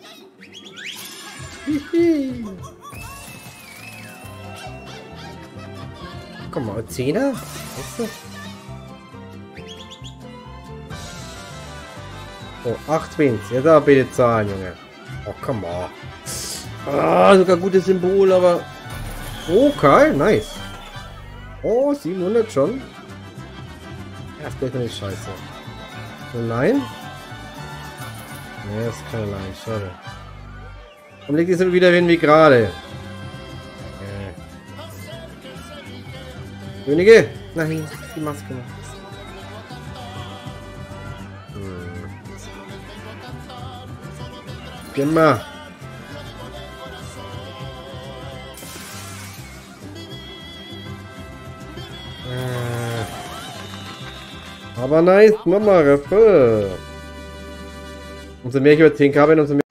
Hihi. Komm mal, 10er? Weißt du? Oh, 8 Wins. Jetzt aber bitte zahlen, Junge. Oh, come on. Ah, sogar gutes Symbol, aber... Okay, nice. Oh, 700 schon. Ja, das Geld nicht scheiße. Nein? Nee, das ist keine Line, schade. Und legt die so wieder hin wie gerade. Könige! Nein, die Maske noch. Geh mal. Aber nice, nochmal Reffe. Umso mehr ich über 10k bin, umso mehr